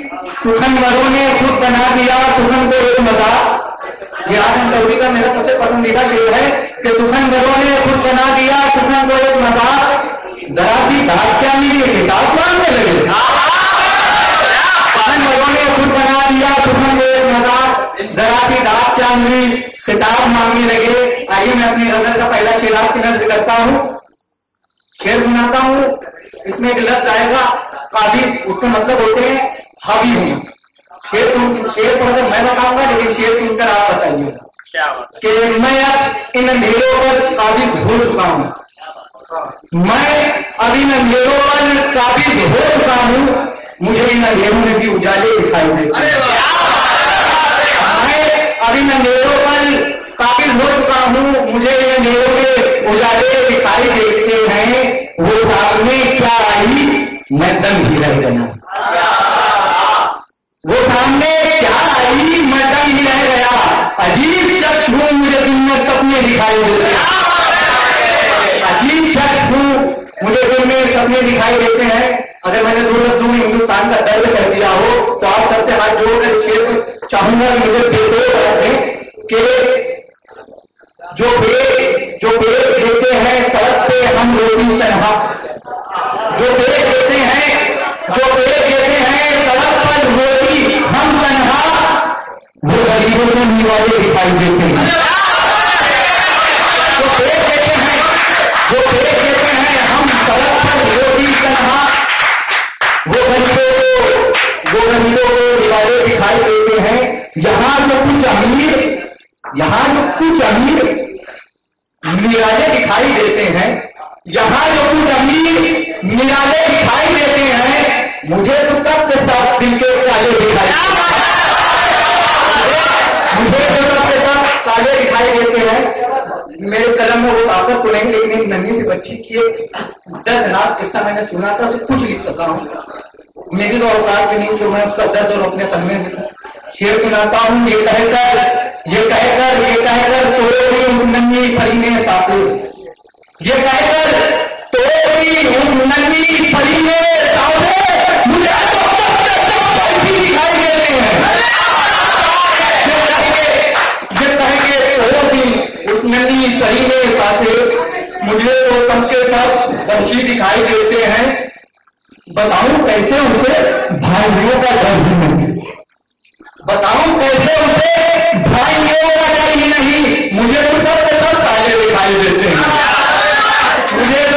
सुखनवरों ने खुद बना दिया सुखन को एक मजाक। ये आदम तौरी का मेरा सबसे पसंदीदा शेर है कि सुखनवरों ने खुद बना दिया सुखन को एक मजाक, जरा सी दाग क्या मिली किताब मांगने लगे। सुखनवरों ने खुद बना दिया सुखन को एक मजाक, जरा सी दाग क्या मिली किताब मांगने लगे। आइए मैं अपनी गजल का पहला शेर आपकी नजर करता हूँ, शेर सुनाता हूँ। इसमें एक लफ्ज आएगा काबिज, उसके मतलब होते हैं हावी हूं। शेर तो मैं बताऊंगा लेकिन शेर सुनकर आप बताइए कि मैं अब इन अंधेरों पर काबिज हो चुका हूं, मैं अब इन अंधेरों पर काबिज हो चुका हूं, मुझे इन अंधेरों में भी उजाले दिखाई देते हैं। मैं अब इन अंधेरों पर काबिज हो चुका हूं, मुझे इन अंधेरों में उजाले दिखाई देते हैं। वो सामने क्या आई मैं दम ही रह गया, वो सामने क्या आई मैं दम ही रह गया। अजीब शख्स हूं मुझे दिन में सपने दिखाई देते हैं, अजीब शख्स हूं मुझे दिन में सपने दिखाई देते हैं। अगर मैंने दो लफ्जों में हिंदुस्तान का दर्द कह दिया हो तो आप सबसे हाथ जोड़कर शेर चाहूंगा कि मुझे बेदो रखें कि जो पेड़ देते हैं सड़क पे हम रोटी तनहा, जो पेड़ देते हैं सड़क पर रोटी हम तनहा, वो गरीबों को निवाले दिखाई देते हैं। जो पेड़ देते हैं हम सड़क पर रोटी तनहा, वो गरीबों को निवाले दिखाई देते हैं। यहाँ जो कुछ अमीर निराले दिखाई देते हैं, यहाँ जो कुछ अमीर निराले दिखाई देते हैं, मुझे तो सबके सब दिल के काले दिखाई काले दिखाई देते हैं। मेरे कलम में वो ताकत तो नहीं, लेकिन एक नन्ही सी बच्ची की दर्दनाक किस्सा मैंने सुना था तो कुछ लिख सका हूँ। मेरी तो औकात की नहीं तो मैं उसका दर्द और अपने तलमे में शेर सुनाता हूँ। ये कहकर तोड़ी उस नन्ही परी ने सांसें, ये कहकर तोड़ी उस नन्ही परी ने सांसें, मुझे तो दिखाई देते हैं। ये कहेंगे तोड़ी उस नन्ही परी ने सांसें, मुझे तो सबके सब बख्शी दिखाई देते हैं। बताऊं कैसे उसे भाइयों का डर ही नहीं, बताऊं कैसे उसे भाइयों का डर ही नहीं, मुझे तो सबके सब साले दिखाई देते हैं, मुझे तो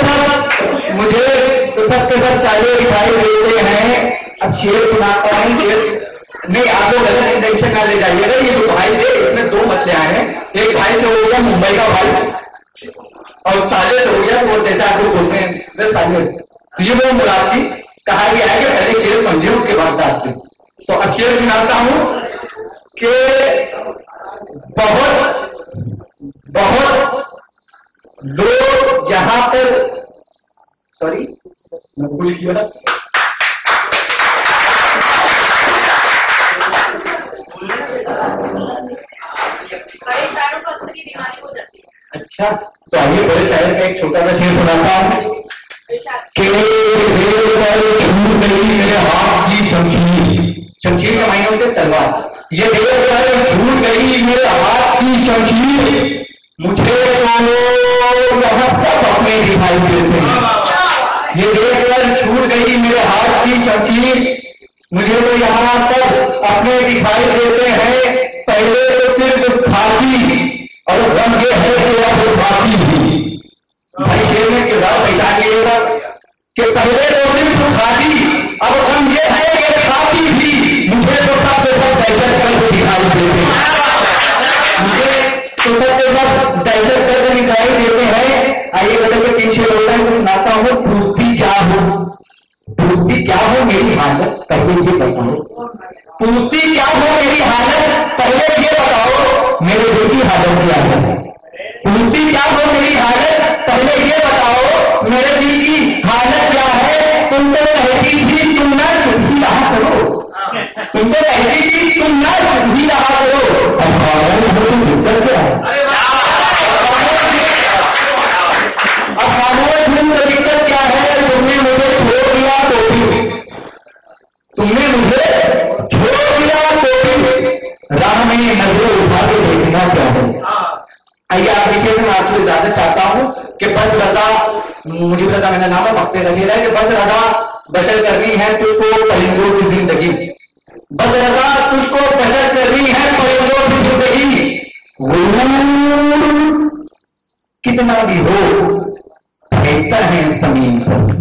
सबके सब साले दिखाई देते हैं। अब शेर सुनाता हूं, नहीं आपको गलत इंटेंशन ना ले जाइएगा। ये जो भाई थे इसमें दो मसले आए हैं, एक भाई से हो गया मुंबई का भाई और साले से हो गया वो जैसे आप लोग बोलते हैं साले, ये वो मुराद की कहा गया है कि पहले शेर समझे उसके बाद बात की। तो अब शेर सुनाता हूं कि बहुत लोग यहां पर सॉरी मैं भूल गया ना, अच्छा तो आइए बड़े शायर का एक छोटा सा शेर सुनाता हूं कि मेरे हाथ की शमशीर का मायने होते तलवार, ये देर पर छूट गई मेरे हाथ की शमशीर, मुझे तो यहाँ सब अपने दिखाई देते हैं। ये देर पर छूट गई मेरे हाथ की शमशीर, मुझे तो यहाँ सब अपने दिखाई देते हैं। पहले तो सिर्फ खाती और गम ये है कि अब खाती भी। भाई शेर में किरदार पहचानिएगा कि पहले तो सिर्फ खाती, अब गम ये है कि खाती भी, मुझे तो सबके सब दहशत करके दिखाई देते हैं, मुझे तो सबके सब दहशत करके दिखाई देते हैं। आइए बदल के 3 शेर होता है तो सुनाता हूँ। पूछती क्या हो मेरी हालत पहले ये बताओ, पूछती क्या हो मेरी हालत पहले ये बताओ, मेरे दिल की हालत क्या है। पूछती क्या हो मेरी हालत पहले ये बताओ, मेरे दिल की हालत क्या है। तुम तो कहती थी तुम ना चुप ही रहा करो, तुम तो कहती थी तुम ना चुप ही रहा करो, अब दिक्कत क्या है। अब खामोश तो दिक्कत क्या है। तुमने मुझे छोड़ दिया तो भी, तुमने मुझे आइए आप देखिए, मैं आपको इजाजत चाहता हूं कि बस रजा, मुजीब रजा मेरा नाम है, वक्त नशीर है कि बस रजा बशर करनी है तुझको परिंदों की जिंदगी, बस रजा तुझको बशर करनी है परिंदों की जिंदगी, गुरूर कितना भी हो फेंकता है जमीन पर,